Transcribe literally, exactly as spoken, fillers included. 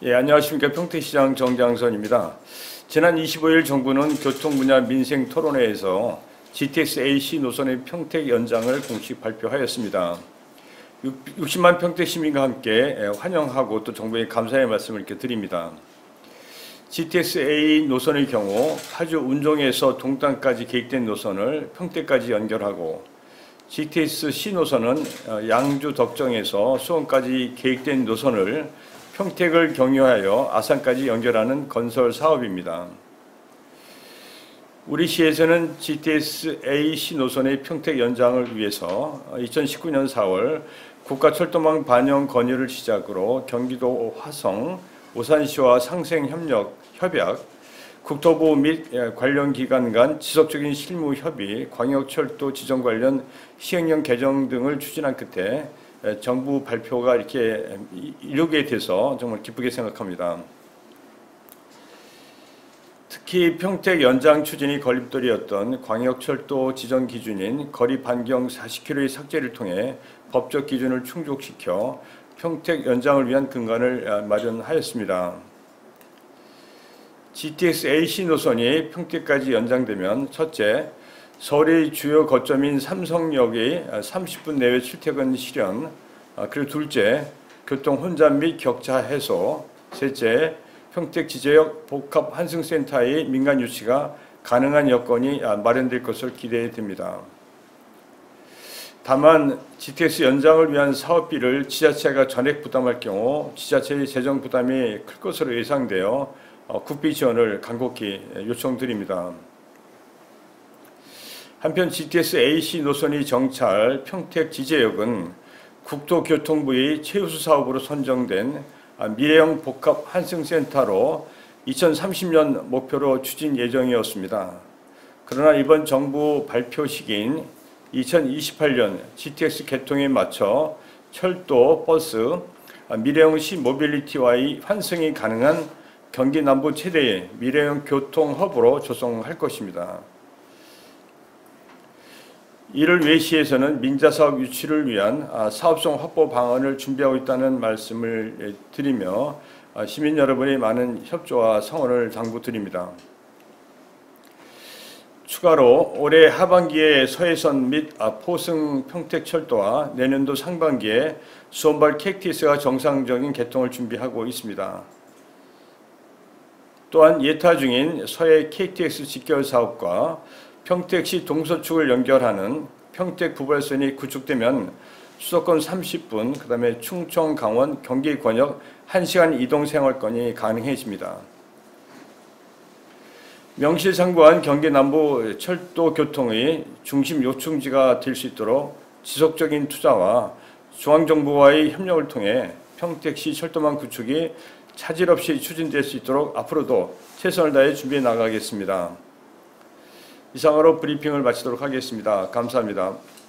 예, 안녕하십니까. 평택시장 정장선입니다. 지난 이십오일 정부는 교통 분야 민생 토론회에서 지티엑스 에이씨 노선의 평택 연장을 공식 발표하였습니다. 육십만 평택 시민과 함께 환영하고 또 정부에 감사의 말씀을 이렇게 드립니다. 지티엑스 에이 노선의 경우 파주 운종에서 동탄까지 계획된 노선을 평택까지 연결하고, 지티엑스 씨 노선은 양주 덕정에서 수원까지 계획된 노선을 평택을 경유하여 아산까지 연결하는 건설 사업입니다. 우리 시에서는 지티엑스 에이씨 노선의 평택 연장을 위해서 이천십구년 사월 국가철도망 반영 건의를 시작으로 경기도 화성, 오산시와 상생협력, 협약, 국토부 및 관련 기관 간 지속적인 실무 협의, 광역철도 지정 관련 시행령 개정 등을 추진한 끝에 정부 발표가 이렇게 이루게 돼서 정말 기쁘게 생각합니다. 특히 평택 연장 추진이 걸림돌이었던 광역철도 지정 기준인 거리 반경 사십 킬로미터의 삭제를 통해 법적 기준을 충족시켜 평택 연장을 위한 근간을 마련하였습니다. 지티엑스 에이씨 노선이 평택까지 연장되면 첫째, 서울의 주요 거점인 삼성역이 삼십 분 내외 출퇴근 실현, 그리고 둘째, 교통 혼잡 및 격차 해소, 셋째, 평택 지제역 복합 환승센터의 민간 유치가 가능한 여건이 마련될 것을 기대해 듭니다. 다만 지티엑스 연장을 위한 사업비를 지자체가 전액 부담할 경우 지자체의 재정 부담이 클 것으로 예상되어 국비 지원을 간곡히 요청드립니다. 한편 지티엑스 에이씨 노선이 정찰 평택 지제역은 국토교통부의 최우수 사업으로 선정된 미래형 복합 환승센터로 이천삼십년 목표로 추진 예정이었습니다. 그러나 이번 정부 발표 시기인 이천이십팔년 지티엑스 개통에 맞춰 철도, 버스, 미래형 시모빌리티와의 환승이 가능한 경기 남부 최대의 미래형 교통 허브로 조성할 것입니다. 이를 위해 시에서는 민자사업 유치를 위한 사업성 확보 방안을 준비하고 있다는 말씀을 드리며 시민 여러분의 많은 협조와 성원을 당부드립니다. 추가로 올해 하반기에 서해선 및 포승 평택철도와 내년도 상반기에 수원발 케이티엑스가 정상적인 개통을 준비하고 있습니다. 또한 예타 중인 서해 케이티엑스 직결 사업과 평택시 동서축을 연결하는 평택 부발선이 구축되면 수도권 삼십 분, 그 다음에 충청, 강원, 경기 권역 한 시간 이동 생활권이 가능해집니다. 명실상부한 경기 남부 철도 교통의 중심 요충지가 될 수 있도록 지속적인 투자와 중앙정부와의 협력을 통해 평택시 철도망 구축이 차질 없이 추진될 수 있도록 앞으로도 최선을 다해 준비해 나가겠습니다. 이상으로 브리핑을 마치도록 하겠습니다. 감사합니다.